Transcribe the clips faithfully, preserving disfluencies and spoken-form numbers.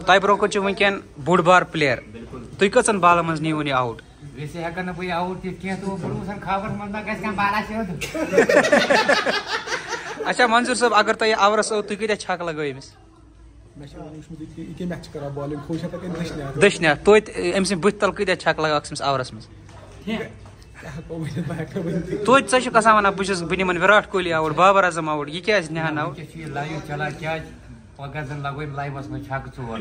तय ब्रो वनकन बोड़ बार प्लेयर तुम कचन बाल मज नीव आउट वैसे हेकन बह आउट तह तो बूसन खबर मज बाला सेद। अच्छा मंजूर साहब अगर तुम आवरस तुम कत छक लगो अमिस दशना तो अम सद बुथ तल कत छक लगा आवरस मज तो कसान वन बस बह निमन विराट कोहली आउट बाबर आजम आउट यह क्या नहान आउट लाइव चलान क्या पगह जन लगो लाइवस में छक चोर।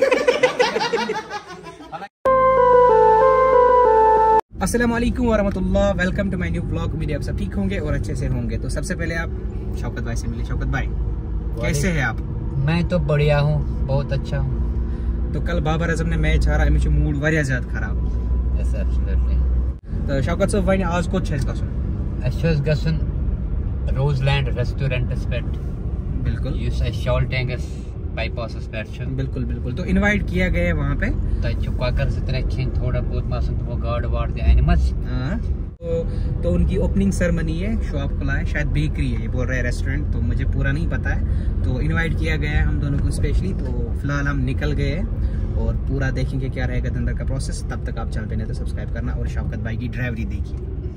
अस्सलाम वालेकुम वरहमतुल्लाह, welcome to my new blog. उम्मीद है आप सब ठीक होंगे और अच्छे से होंगे। तो सबसे पहले आप शौकत भाई से मिले। शौकत भाई कैसे हैं आप? मैं तो बढ़िया हूँ, बहुत अच्छा हूँ। तो कल बाबर आजम ने मैच हारा, अमिस मूड वारिया ज्यादा खराब। Yes absolutely. तो शौकत साहब वन आज कोत छस गसन अस गसन रोजलैंड रेस्टोरेंटस पे। बिल्कुल युस शॉल्टेंग बाईपासस पे। बिल्कुल बिल्कुल। तो इनवाइट किया गया है वहाँ पे। तक ककर जत्रे खेन थोड़ा बहुत मासन तो गाड़ वाड़ दे अनमस। तो, तो उनकी ओपनिंग सेरेमनी है, शॉप खुला है, शायद बेकरी है ये बोल रहे हैं, रेस्टोरेंट तो मुझे पूरा नहीं पता है। तो इनवाइट किया गया है हम दोनों को स्पेशली। तो फिलहाल हम निकल गए हैं और पूरा देखेंगे क्या रहेगा अंदर का प्रोसेस। तब तक आप चल पे नहीं तो सब्सक्राइब करना और शौकत भाई की ड्राइवरी देखिए।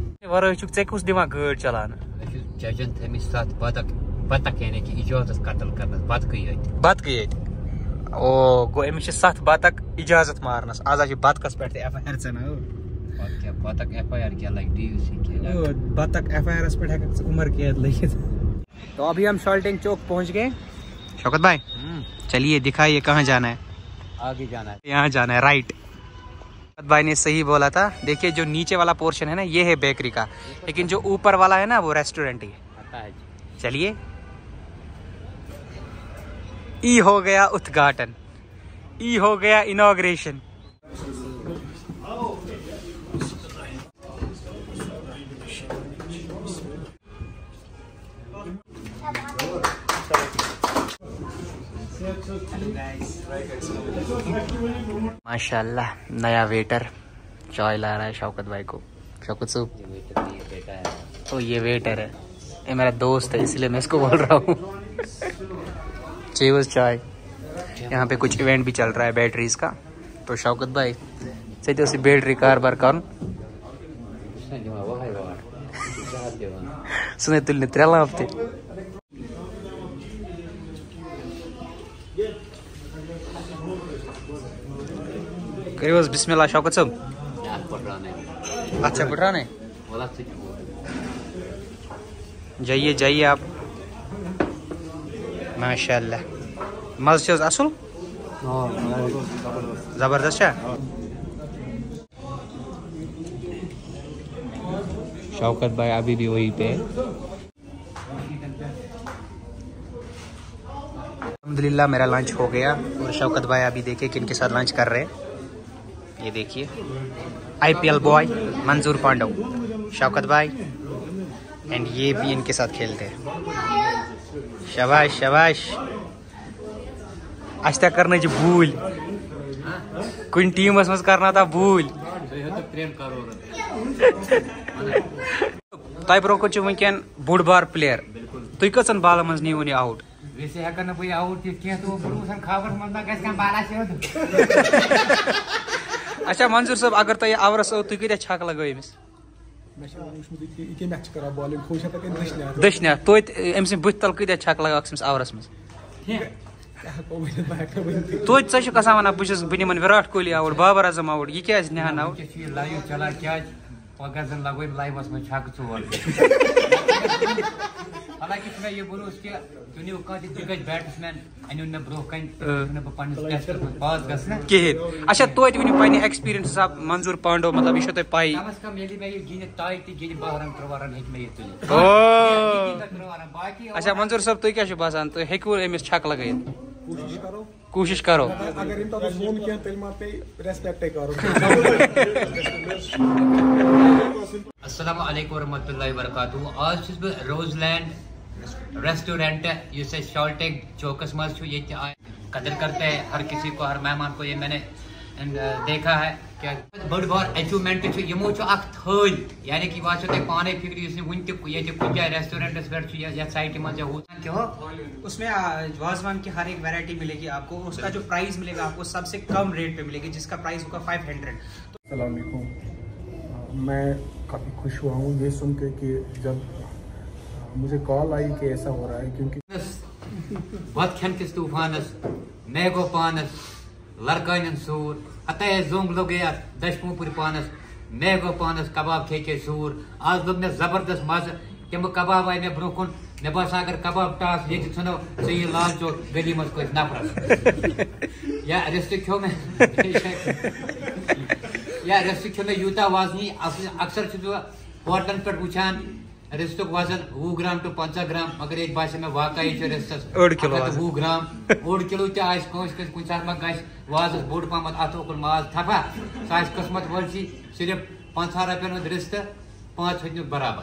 चलाना जजन थमिस साथ बतक बतक यानी कि इजाजत कत्ल करना बत गई बत गई ओ गो अमिस सत बतक इजाजत मारनस आज बतकस पे एफ आई आर चना क्या बतक एफ आई आर क्या लाइक डीयूसी के बतक एफ आई आर पे उम्र कैद लगित। तो अभी हम शॉल्टेंग चौक पहुंच गए। शौकत भाई चलिए दिखाइए कहाँ जाना है। आगे जाना है, यहाँ जाना है राइट। शौकत भाई ने सही बोला था। देखिए जो नीचे वाला पोर्शन है ना ये है बेकरी का, लेकिन जो ऊपर वाला है ना वो रेस्टोरेंट है। चलिए ई हो गया उद्घाटन, ई हो गया इनॉग्रेशन। माशाल्लाह नया वेटर चाय ला रहा है शौकत भाई को। शौकत साहब तो ये वेटर है, ये मेरा दोस्त है इसलिए मैं इसको बोल रहा हूँ। चेवस चाय। यहाँ पे कुछ इवेंट भी चल रहा है बैटरीज का। तो शौकत भाई सही से बैटरी कारबार कर सुने तुलने त्रेला हफ्ते करिए बिस्मिल्लाह। शौकत साहब अच्छा पढ़ रहा नहीं, जाइए जाइए आप। माशाल्लाह मज़ असल जबरदस्त है। शौकत भाई अभी भी वहीं पे। अल्हम्दुलिल्लाह मेरा लंच हो गया और शौकत भाई अभी देखिए किन के साथ लंच कर रहे हैं। ये देखिए आईपीएल बॉय मंजूर पांडव, शौकत भाई एंड ये भी इनके साथ खेलते हैं। शाबाश शाबाश। अच्छा करना जो भूल कुछ टीमस मज करना था भूल। तय ब्रो वनकन बोड़ बार प्लेयर तुम कचन बाल मज नीव आउट वैसे हेकन बह आउट तह तो बूसन खबर मज बाला सेद। अच्छा मंजूर साहब अगर तुम आवरस तुम कत छक लगो अमिस दशना तो अम सद बुथ तल कत छक लगा आवरस मज तो कसान वन बस बह निमन विराट कोहली आउट बाबर आजम आउट यह क्या नहान आउट लाइव चलान क्या पगह जन लगो लाइवस में छक चोर। हालांकि मैं ये बोलूँ उसके दुनिया का दिग्गज बैट्समैन अनु न ब्रो कन पन्निस टेस्ट में पास गसना कहें। अच्छा तो पे एक्सपीरियंस हिसाब मंजूर पांडव मतलब यह तुम पाई कम अज कम ये मैं ये गिन ताय ति गिन बाह रन त्रो रन हेक मैं ये तुल। अच्छा मंजूर साहब तुम क्या बसान तुम हेकू अमिस छक लगाई कोशिश करो अगर अस्सलाम वालेकुम रहमतुल्लाहि व बरकातहू। आज छुस बह रोजलैंड रेस्टोरेंट युस शॉल्टेंग चौकस मज ये कदर करते हैं हर किसी को, हर मेहमान को। ये मैंने देखा है क्या बड़ बार अचीवमेंट यमो थल यानी कि वो तुम पाने फिक्र वन ये कुछ जाए रेस्टोरेंटस पे साइट मज उसमें वाजवान की हर एक वैरायटी मिलेगी आपको। उसका जो प्राइस मिलेगा आपको सबसे कम रेट पे मिलेगी, जिसका प्राइस होगा फाइव हंड्रेड। अस्सलाम वालेकुम। मैं काफ़ी खुश हुआ हूँ ये सुन के कि जब मुझे कॉल आई कि ऐसा हो रहा है, क्योंकि बत खन किस तूफानस मैगो पानस लड़कन सूर अत जोंग लोग दशपुर पानस मैगो पानस कबाब खे के सूर आज लोग मे जबरदस्त मज तम कबाब आए मे ब्रो कुन मे बसा अगर कबाब टास ये नो सही लाल चौक गली मज कोई नफरस या रिस्त खो मे या रिस्त खो मे यूता वाजनी अक्सर होटलन पे वुचान रिस्तुक वजन वह ग्राम टू पंचा ग्राम, मगर ये बासे में वाकई रिस्तस वह ग्राम ओड किलो तस कुछ गज वाज बोड़ पहम अत ओकुन माज थपा सह किस्मत वल सिर्फ पंचा रपन हूं रिस्त पांच हज बराबर।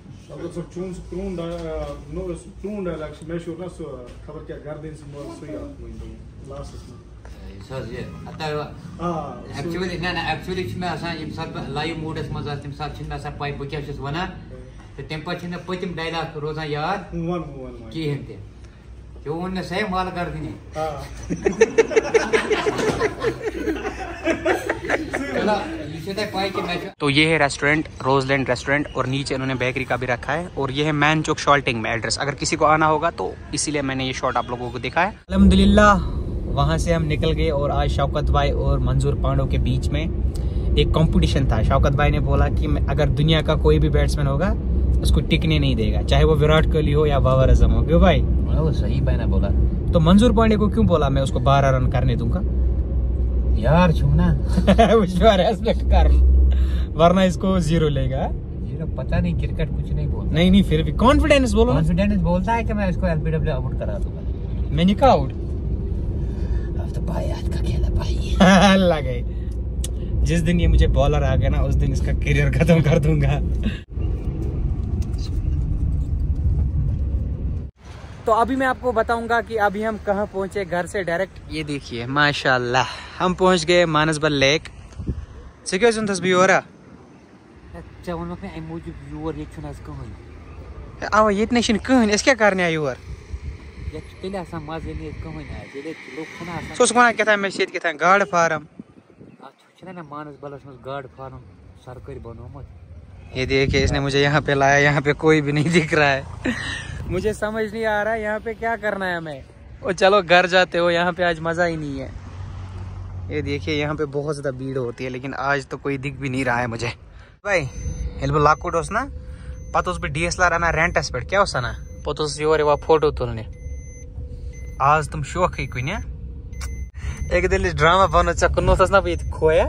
एक्चुअली ना एक्चुअली मे लाइव मूडस मज तम सात मे पाई बह क्या वन तो तम पे पतम डायलॉग रोजान याद कहें तो वो वन सही माल कर दी तो ये है रेस्टोरेंट रोजलैंड रेस्टोरेंट और नीचे इन्होंने बेकरी का भी रखा है और ये है मैन चौक शॉल्टिंग में एड्रेस, अगर किसी को आना होगा तो इसीलिए मैंने ये शॉट आप लोगों को दिखा है। अल्हम्दुलिल्लाह वहाँ से हम निकल गए और आज शौकत भाई और मंजूर पांडो के बीच में एक कंपटीशन था। शौकत भाई ने बोला कि अगर दुनिया का कोई भी बैट्समैन होगा उसको टिकने नहीं देगा, चाहे वो विराट कोहली हो या बाबर आजम हो। क्यों भाई? वो सही भाई ने बोला। तो मंजूर पांडे को क्यों बोला मैं उसको बारह रन करने दूंगा? यार छू ना रेस्पेक्ट कर, वरना इसको जीरो लेगा। जीरो पता नहीं, क्रिकेट कुछ नहीं बोलता। नहीं नहीं फिर भी कॉन्फिडेंस बोलो। कॉन्फिडेंस बोलता है कि मैं इसको एलबीडब्ल्यू आउट करा दूंगा। मैंने कहा आउट? अब तो भाई याद का खेला भाई। अल्लाह गए, जिस दिन ये मुझे बॉलर आ गया ना उस दिन इसका करियर खत्म कर दूंगा। तो अभी मैं आपको बताऊंगा कि अभी हम कहाँ पहुंचे घर से डायरेक्ट। ये देखिए माशाल्लाह हम पहुंच गए मानसबल लेक। सिक्योर सुनतस भी हो रहा आवा ये नहीं कहन इस क्या करने आए योर सोच वना क्या मैं सीट क्या गाड़ फार्म मानसबलस में गाड़ फार्म सरकारी बनोमत। ये देखिए इसने मुझे यहाँ पे लाया, यहाँ पे कोई भी नहीं दिख रहा है। मुझे समझ नहीं आ रहा है यहाँ पे क्या करना है हमें। और चलो घर जाते हो, यहाँ पे आज मजा ही नहीं है। ये देखिए यहाँ पे बहुत ज्यादा भीड़ होती है लेकिन आज तो कोई दिख भी नहीं रहा है मुझे। भाई हेल्प लाकुट उस ना पता उस पे डीएसएलआर आना रेंटस पे क्या होता ना पता उस योर वो फोटो तुलने आज तुम शौक ही कुछ एक दिन ड्रामा बनो चक्कर ना ये खोया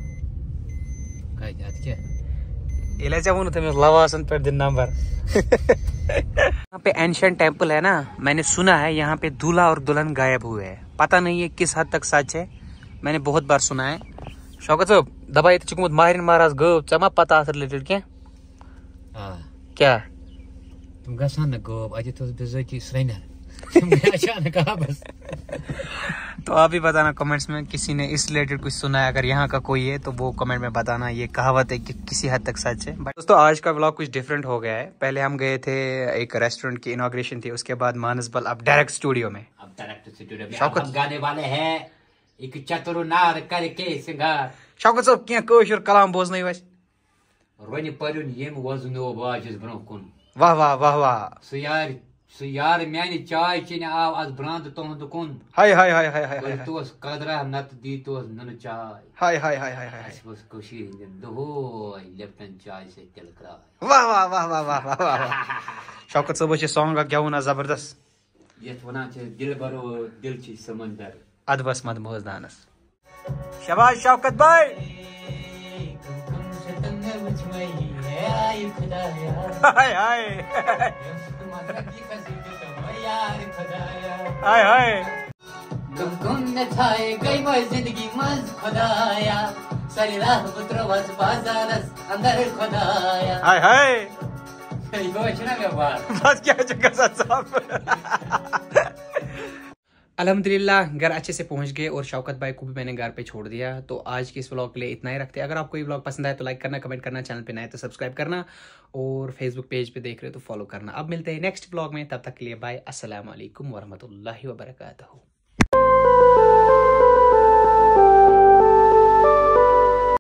इला चाहूँ तो लवासन पर दिन नंबर। यहाँ पे एंशिएंट टेम्पल है ना, मैंने सुना है यहाँ पे दूल्हा और दुल्हन गायब हुए हैं। पता नहीं है किस हद तक सच है, मैंने बहुत बार सुना है। शौकत साहब दबाई चुकमुत माहिर महाराज गो चमा पता रिलेटेड क्या क्या तुम गसान न गो आज तो बेइज्जती श्रेनर अचानक आ बस। तो आप भी बताना कमेंट्स में किसी ने इस रिलेटेड कुछ सुना है, अगर यहाँ का कोई है तो वो कमेंट में बताना। ये कहावत है कि किसी हद तक सच है। दोस्तों आज का व्लॉग कुछ डिफरेंट हो गया है। पहले हम गए थे एक रेस्टोरेंट की इनॉग्रेशन थी, उसके बाद मानसबल अब डायरेक्ट स्टूडियो में। अब डायरेक्ट स्टूडियो में अब हम गाने वाले हैं एक चतुर नार करके सिंगार। शौकत साहब क्या कोशिश कलाम बोझने वस रोनी परुन यम वजनो बाजस ब्रो कुन वाह वाह वाह वाह सो यार सो यार मैंने चाय चीन आव आज ब्रांद तोहद कुन हाय हाय हाय हाय हाय हाय तोस कदरा नत दी तोस नन चाय हाय हाय हाय हाय हाय बस कोशिश दो लेफ्टन चाय से तिल करा वाह वाह वाह वाह वाह वाह। शौकत साहब छे सॉन्ग क्या ना जबरदस्त ये वना छे दिल भरो दिल छी समंदर अदबस मत मोजदानस। शाबाश शौकत भाई। हाय हाय हाय हाय गुमगुम थाए गई वो जिंदगी मज खुदाया सारी राह पुत्रवास बाजारस अंदर खुदाया हाय हाय यो छना व्यापार बस क्या जगह साहब। अल्हम्दुलिल्लाह घर अच्छे से पहुंच गए और शौकत भाई को भी मैंने घर पे छोड़ दिया। तो आज के इस व्लॉग के लिए इतना ही रखते हैं। अगर आपको ये व्लॉग पसंद आए तो लाइक करना, कमेंट करना, चैनल पे नए तो सब्सक्राइब करना और फेसबुक पेज पे देख रहे हो तो फॉलो करना। अब मिलते हैं नेक्स्ट व्लॉग में, तब तक के लिए बाय। अस्सलाम वालेकुम वरहमतुल्लाहि वबरकातुहू।